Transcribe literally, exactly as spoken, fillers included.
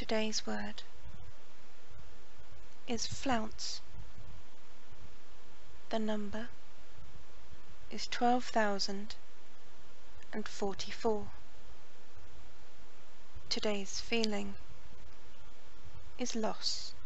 Today's word is flounce. The number is twelve thousand and forty-four. Today's feeling is loss.